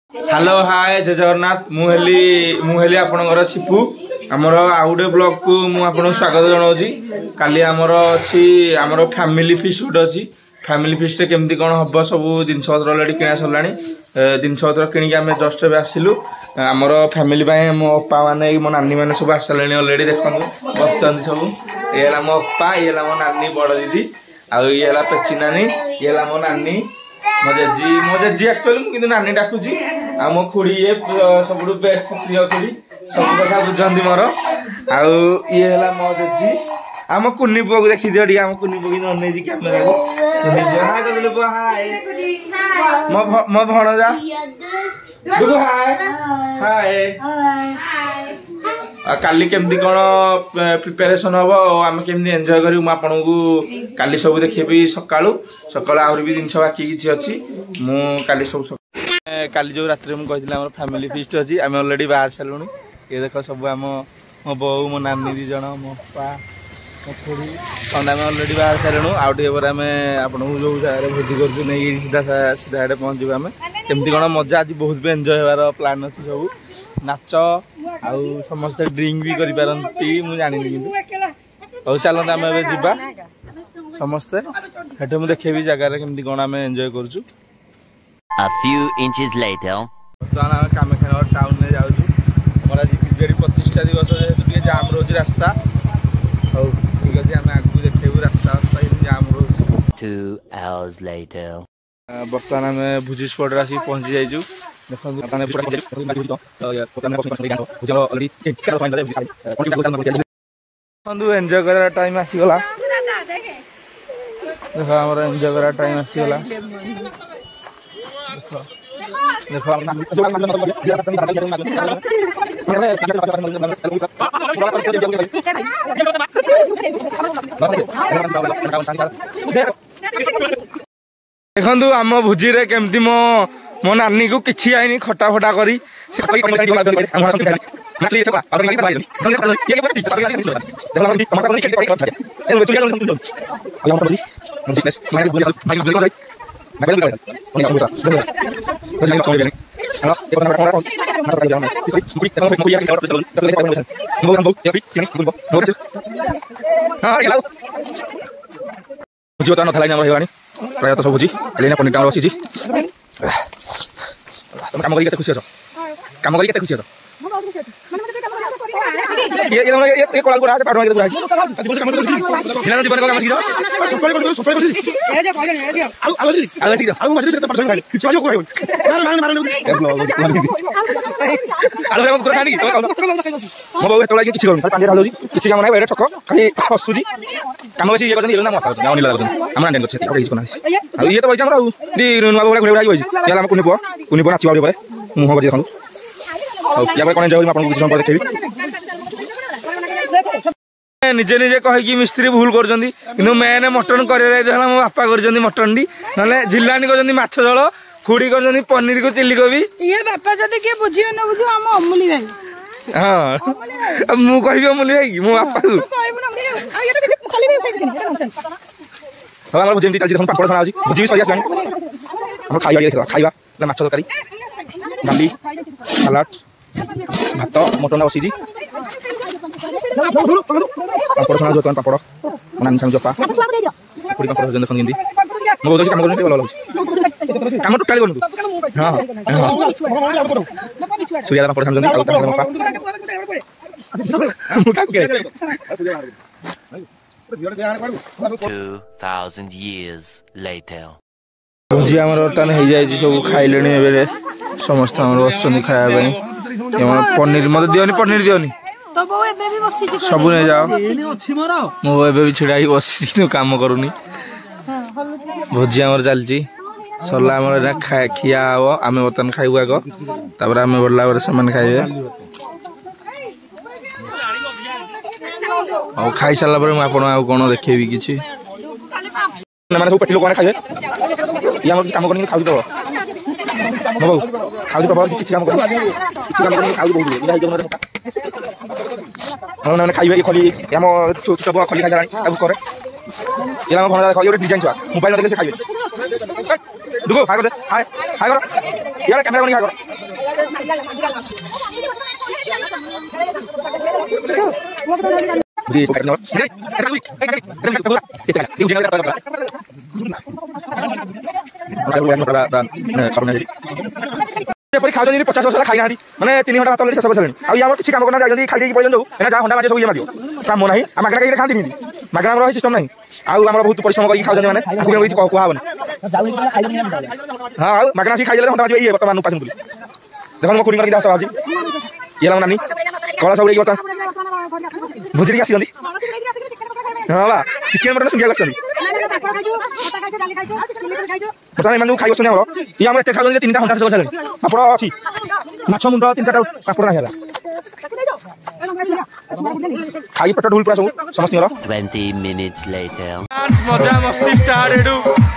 Hello hi जय जगन्नाथ मुहेली आपनकर शिपू आमर आउटे ब्लॉग को मुझे स्वागत जनाऊँगी काली आमर अच्छी आमर फैमिली फिस्ट गोटे अच्छी फैमिली फिस्ट केमती कौन हम सब जिन अलरेडी किना सरला जिनपतर किणिक आम जस्ट आसिलु आमर फैमिली मो अपा मैंने मो नानी मैंने सब आस सारे अलरेडी देखो बस सब ये मो अपा ये मो नानी बड़ दीदी आई पेची नानी ये मो नानी मो जेजी एक्चुअली मुझे नानी डाकुची आ मो खुड़ी ये सब बेस्ट प्रिय खुड़ी सब कथा बुझंती मोर आउ ये है मो जेजी आम कुन्नी पुआ को देखी दियो आम कुन्नी पुआ की अनेजी कैमेरा को हाय कर ले हाय मो भणजा दुगु हाय हाय काली केमती कौन प्रिपेरेसन हम आम केमती एंजॉय करूँ मुझे काली सब देखी सकालू सकालू आहरी भी जिन बाकी किसी अच्छी मुझे सब काली जो रात में कही फैमिली फिस्ट अच्छी आम अलरेडी बाहर सारूँ ये देख सब आम मो बो मो नानी दी जन मो पा मो खुड़ी आम अलरेडी बाहर सारूँ आउ टे आम आपको जो जगह भोजी कर नहीं सीधा सीधा पहुँचू आम केमती कौन मजा आज बहुत भी एंजॉय होवार प्लान अच्छी सब नाच आउ समस्त ड्रिंक भी करि पारंती मु जानि कि चलते आम एबे समस्ते हेठे मु देखेबी जगह केमती कोन आम एंजॉय करछु A few inches later तो आम कामाख्या टाउन में जाउछु हमरा जी बिजेडी प्रतिष्ठा दिवस जे जाम रोज रास्ता औ ठीक अछि आम आगु देखेबू रास्ता जाम रोज 2 hours later बर्तमान आम भुजी स्पॉट आसी पहुंची जाइछु एंजॉय कर टाइम आसीगला देख आम एंजॉय कर टाइम आसीगला देखो देखु आम भोजी रे केमती मो नानी को किसी आईनी खटा फटा करी प्राय तो सब भोजी पनीर टाइम बसी काम कर खुशी अच्छो काम कर खुशी अच्छो किसी काम ना ठक खाली हसुची काम बस ये ये तो कुनी पुआ नाच मुह बजे देखूँ या कौन जाऊँ आपको किसी समय देखेबी निजे निजे कहीकि मिस्त्री भूल कर मेन मटन कर मो बापा कर मटन टी ना झिलानी कर माछ झोल खुड़ी कर पनीर को चिल्ली कोबी ये बापा जब किए बुझी न बुझ आम अमूली भाई हाँ मु कहि अमूली भाई मो बापा को जमी चलती पापड़ छଣା अच्छी भोजी भी सरी आसानी खाଇବା खाଇବା माछ तरकारी डाली सलाड भात मटन बसी पापड़ छଣା जो पापड़ नानी छाणी चपा पूरी पापड़ देखते मो बहुत कम कर भल कम टोटाली कर हाँ सूर्या पापड़ छाणी 2000 years later भोजी आम बर्तमान हो जाए सब खाइले समस्त बस खाया पनीर मत दियोनी पनीर दियोनी सब नहीं जाओ मो भी छिड़ा बस कम करूनी भोजी आम चलती सरला खिया हम आम बर्तमान खाइबू आग आम बढ़ला से खाइबे और खाई सारा पर कौन देखेबी किसी सब पेटी लोक खाइबे ये कम कर खाऊ तो खाऊ प्रभाव किसी काम कर खाऊ खाइबे खली आम छोट खली खाई करे ये भणा खाई डिजाइन छुआ मोबाइल खाइबे दुगो हाय कर दे हाय हाय करो यार कैमरा बनी हाय करो जी करनो खाऊ 50 वर्ष खाई ना मैंने 3 घंटा भात शेष कर आम किसी काम करना खाई पड़े जो जहाँ हंडा बाजे सब ये मार काम ना मागणा कहीं खाती नहीं मागणा सिस्टम ना आम बहुत परिश्रम कर खाऊ मैंने किसी कहबन हाँ मागणा सी खाई हंडा बाजे ये बर्तमान पास देखो मो खुड़ी आस बाजी ये नानी कला सब बर्तमान भुजड़ी आसी हाँ बा चिकेन मटन सुनिया बर्तमान एम खाई आम ये आम एत खाऊ 3 घंटा शेष कर पापड़ अच्छी माछ मुंड 3-4 पापड़ ना खाई पेट ढुल पूरा सब समस्त 20 minutes later. मजा मस्ती स्टार्ट एडू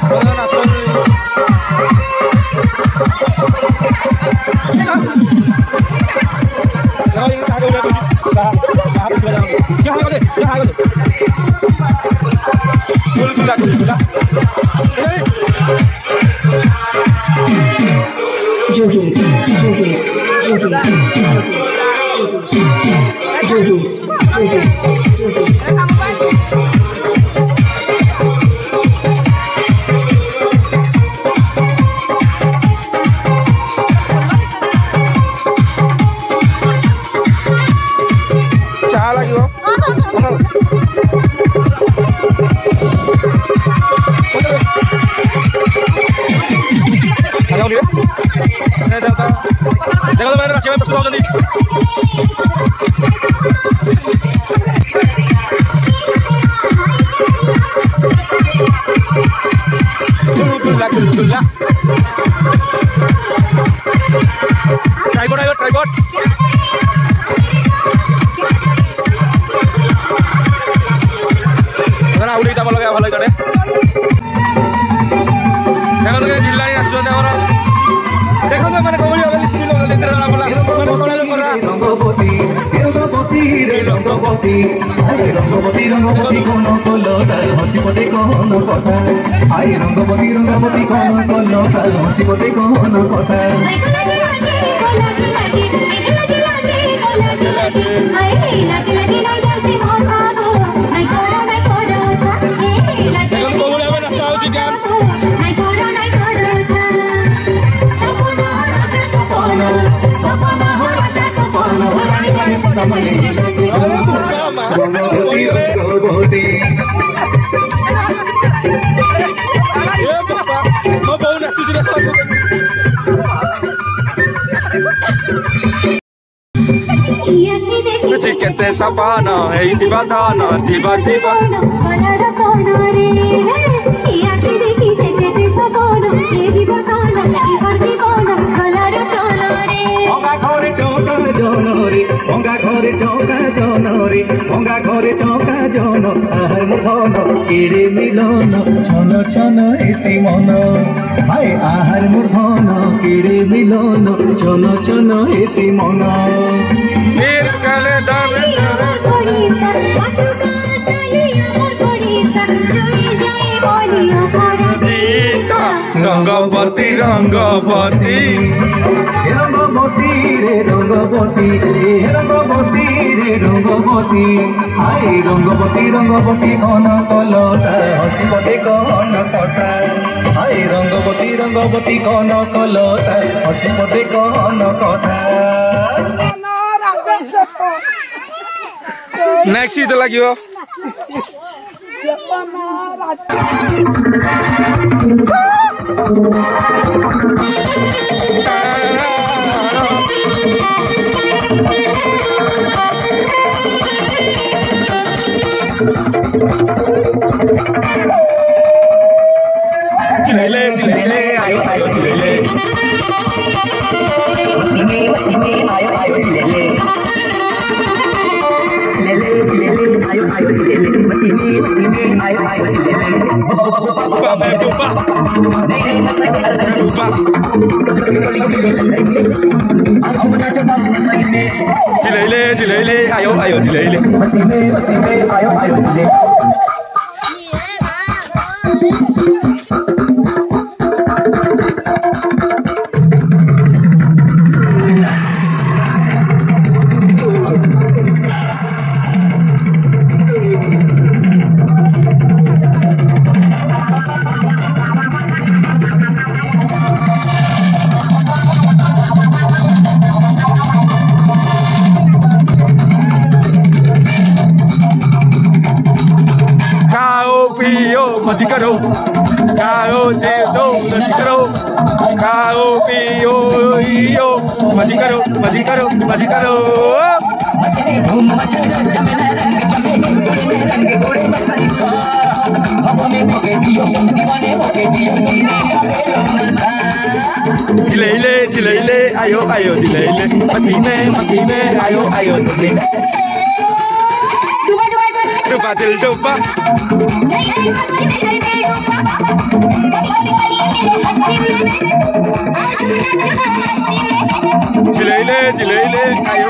देखो मैंने रखे प्रस्तुत हो ट्राइपॉड आयो ट्राइपॉड आउट हिसाब लगे भल करे देखो जिला आसुँच देखो मैंने कौन चिकेते सपाना है दिवा दाना दिवा दिवा भंगा घरे चौका जनरे भंगा घरे चौका जन आहार मुठन केरे मिलन छन छन एसी मन हाय आहार मुठन केरे मिलन छन छन एसी मन वीर काले दाने रंगवती रंगवती रंगवती रे रंगवती रंगवती रे रंगवती हाय रंगवती रंगवती कौन कलटा हसीपटे कौन कटा हाय रंगवती रंगवती कौन कलटा हसीपटे कौन कटा नेक्स्ट गीत लगियो चिलेले चिलेले आयो आयो चिलेले आयो आयो चिलेले लेले चिलेले आयो आयो चिलेले आयो आयो चिलेले चिलेले चिलेले आयो आयो चिलेले आयो आयो चिलेले मजी करो खाओ जे दो मजी करो खाओ पियो इयो मजी करो मजी करो मजी करो जिलेले आयो आयो जिलेले मस्ती में आयो आयो डुबा दिल डुबा जिलेले आयो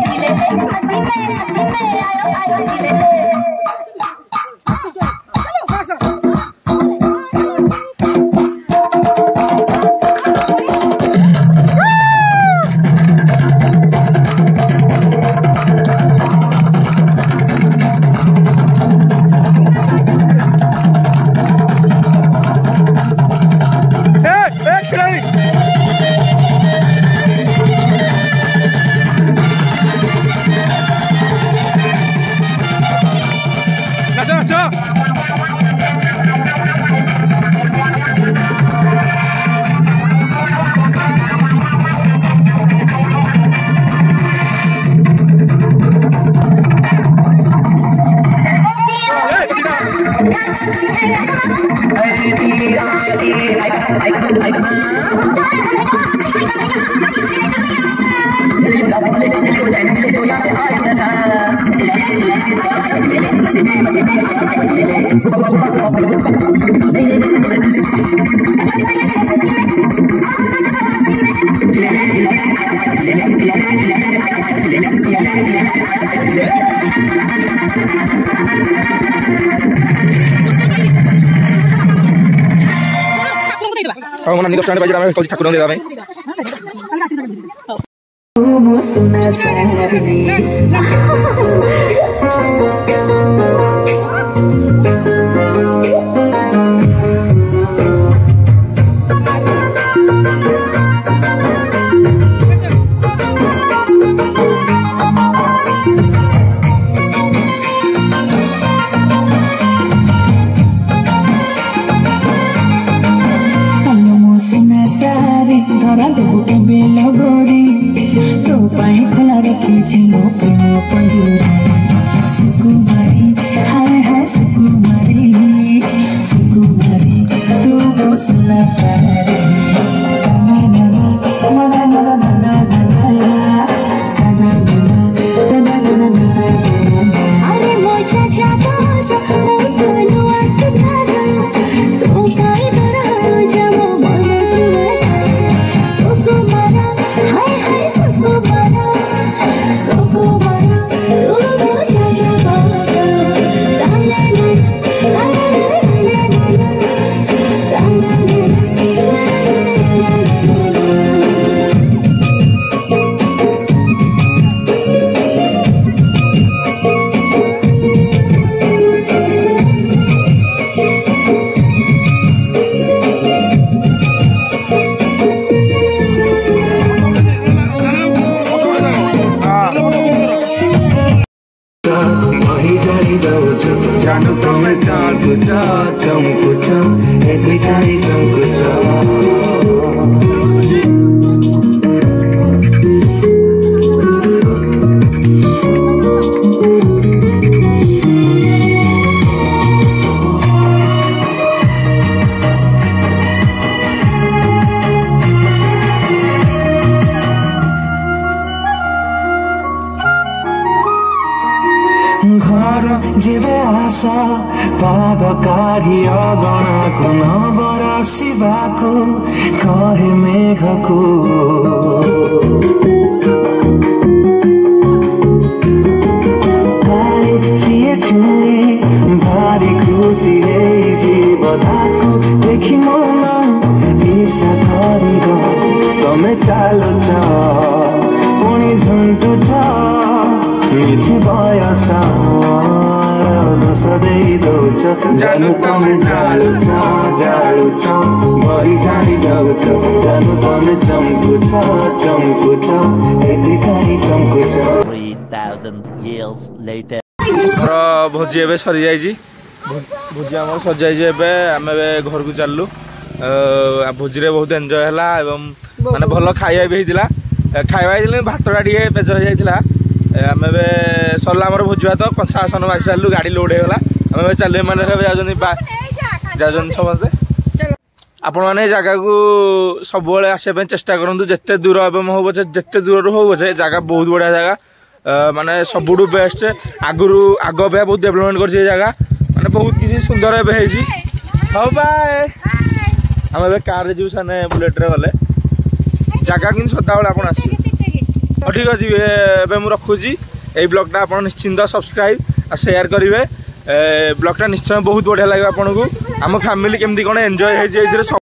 Kalau nanti terus nanti belajar kalau Thakur दे दामे जानो तुम्हें चाँद कुचा चमकुचा दिखाई चमकुचा घर जेबे आशा पाद काढ़ी अगणाको नबरसिबाको कहे मेघको सिए छुए भारी खुसी जीवधाको देखि मन ईर्षा करिब तमे चालुछ पुणी झुन्टुछ मिछि बयस दोष देई दौछ जानु तमे जालुछ जालुछ बही झाड़ी जाउछ जानु तमे चमकुछ चमकुछ एदिकाई चमकुछ 3000 years later भोजी एबे सरी जाइजी भोजी आम सजाई एबे आम घर को चलू भोजी रे बहुत एंजॉय है माने भल खाଇବା भी होता खाଇବା भात टे पेज हो जाता आम सरला भोजी भात कंसा आसन बासी सारू गाड़ी लोड होगा आम चलू मैंने जाऊँ समस्ते आपण मैंने जगह को सब आसपा चेष्टा करूँ जिते दूर हो पचे जिते दूर हो पचे जगह बहुत बढ़िया जगह माने सबुठू बेस्ट आगु आग अपेक्षा बहुत डेवलपमेंट कर जगह माने बहुत किसी सुंदर हाँ बाय आम कार जीव साने बुलेट रे गले जगह कि सदा बेले आप ठीक अच्छे मुझे रखुची यही ब्लॉगटा आप निश्चिंत सब्सक्राइब और शेयर करेंगे ब्लॉगटा निश्चय बहुत बढ़िया लगे आपको आम फैमिली केमती कौन एंजॉय